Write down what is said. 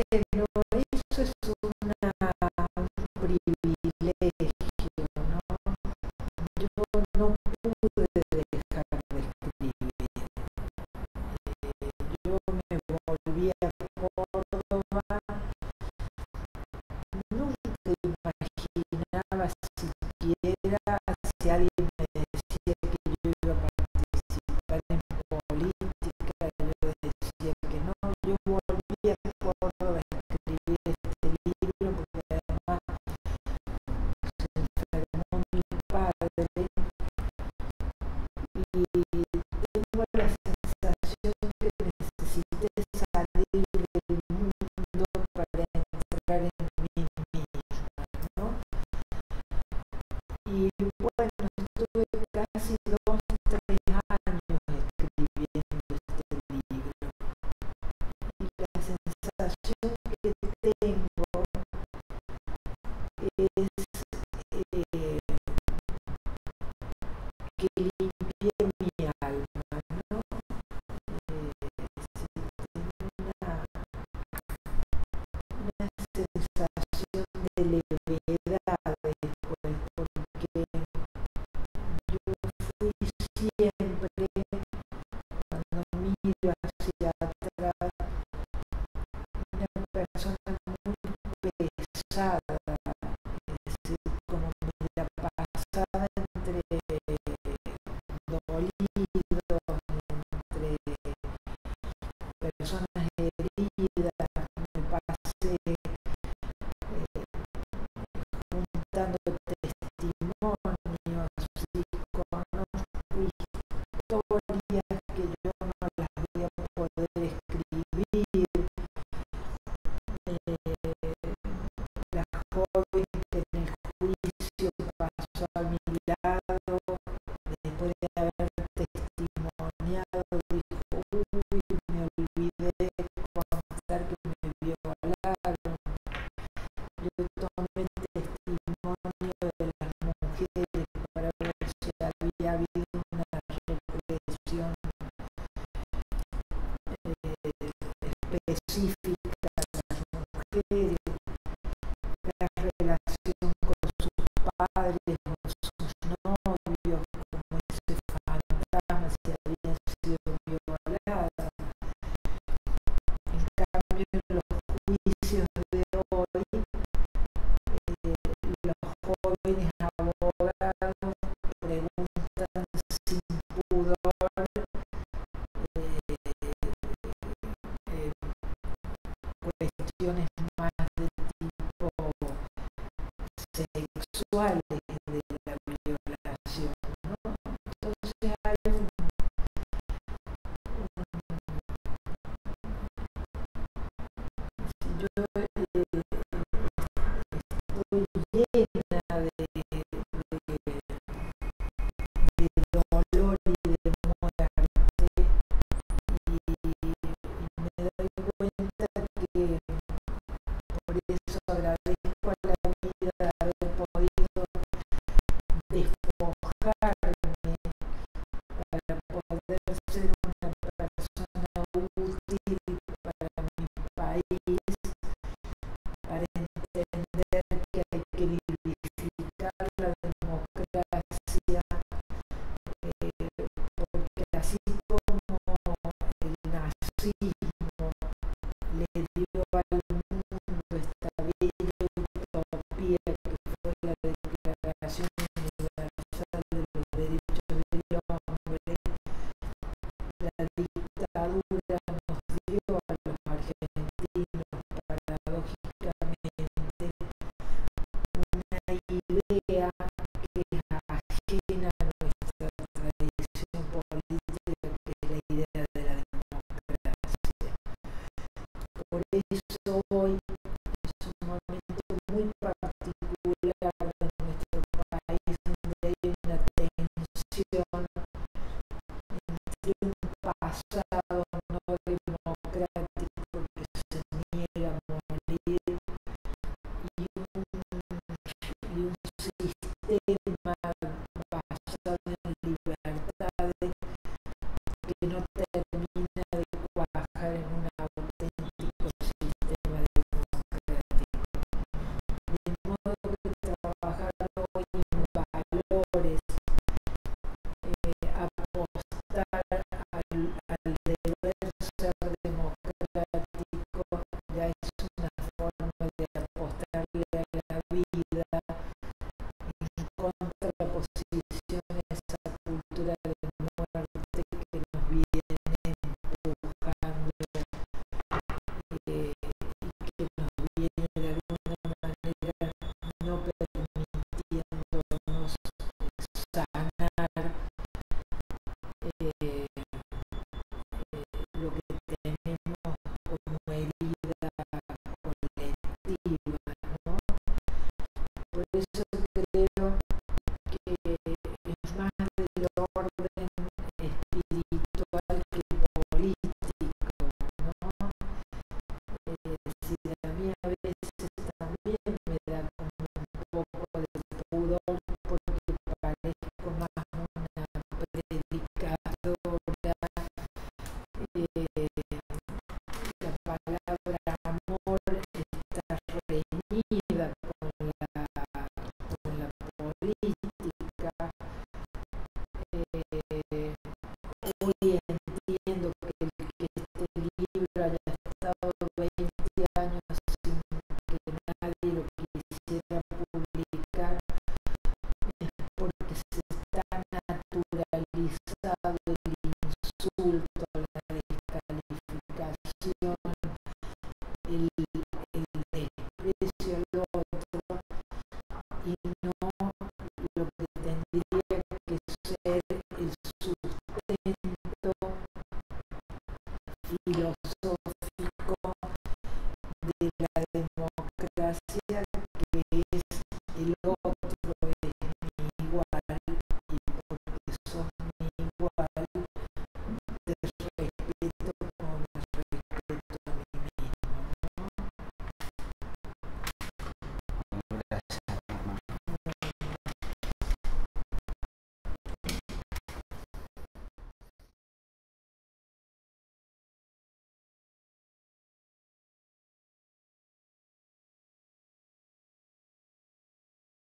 Bueno, eso es un privilegio, ¿no? Yo no pude dejar de escribir. Yo me volví a Córdoba, nunca imaginaba siquiera si alguien me decía que yo iba a participar en política, yo decía que no. Yo volví a Córdoba a escribir este libro porque además se enfermó mi padre y tengo la sensación que necesité salir del mundo para entrar en mí misma, ¿no? Y bueno, estuve casi 2, 3 años escribiendo este libro y la sensación que tengo es que limpié mi alma, ¿no? Sí, tengo una sensación de levedad después, porque yo fui siempre, cuando miro hacia atrás, una persona muy pesada, es decir, como me la pasaba entre dolidos, entre personas heridas, me pasé juntando testimonios y conozco historias que yo no las voy a poder escribir. La joven que en el juicio pasó a mi lado, después de haber testimoniado, dijo, uy, me olvidé de contar que me violaron. Yo tomé testimonio de las mujeres para ver si había habido una represión específica de las mujeres, la relación con sus padres, con sus novios, como ese fantasma si había sido violada. En cambio, en los juicios de hoy, los jóvenes abogados preguntan sin pudor cuestiones más de tipo sexuales de la violación, ¿no? Entonces hay yo estoy llena de dolor y de muerte y me doy cuenta que por eso agradezco a la vida de haber podido despojarme para poder ser una persona útil para mi país, para entender que hay que vivificar la democracia, porque así como el nazismo le dio al mundo esta bella utopía que fue la Declaración Universal de los Derechos del Hombre, la dictadura nos dio a los argentinos, paradójicamente, una idea que es ajena a nuestra tradición política, que es la idea de la democracia. Por eso hoy es un momento muy particular de nuestro país, donde hay una tensión entre un pasado no democrático que se niega a morir y un sistema basado en libertades que no termina de cuajar en un auténtico sistema de por eso